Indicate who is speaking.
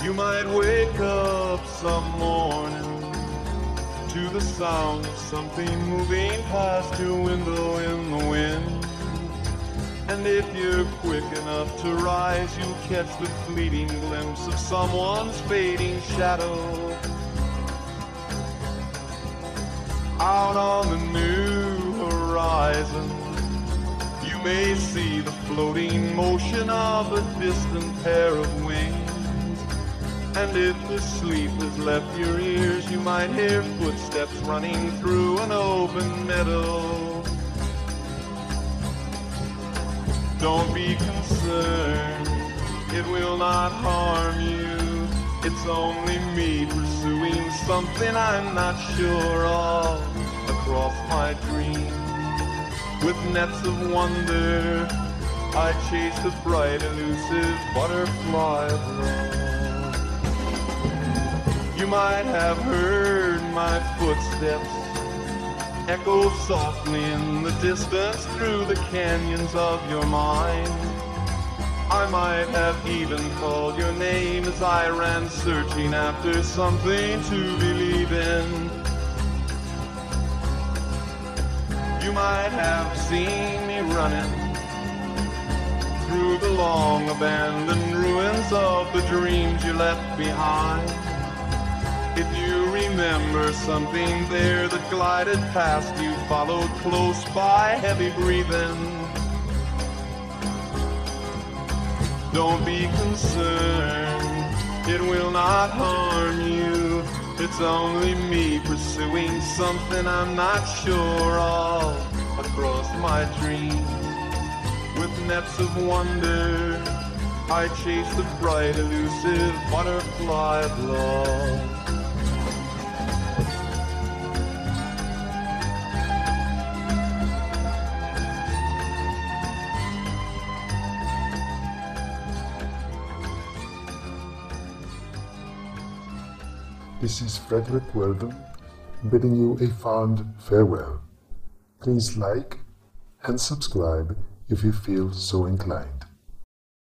Speaker 1: You might wake up some morning to the sound of something moving past your window in the wind. And if you're quick enough to rise, you'll catch the fleeting glimpse of someone's fading shadow. Out on the new horizon, you may see the floating motion of a distant pair of wings. And if the sleep has left your ears, you might hear footsteps running through an open meadow. Don't be concerned, it will not harm you. It's only me pursuing something I'm not sure of across my dream. With nets of wonder, I chase the bright, elusive butterfly of love. You might have heard my footsteps echo softly in the distance through the canyons of your mind. I might have even called your name as I ran searching after something to believe in. You might have seen me running through the long abandoned ruins of the dreams you left behind. If you remember something there that glided past you, followed close by, heavy breathing, don't be concerned, it will not harm you. It's only me pursuing something I'm not sure of across my dreams. With nets of wonder, I chase the bright, elusive butterfly of love.
Speaker 2: This is Frederick Weldon, bidding you a fond farewell. Please like and subscribe if you feel so inclined.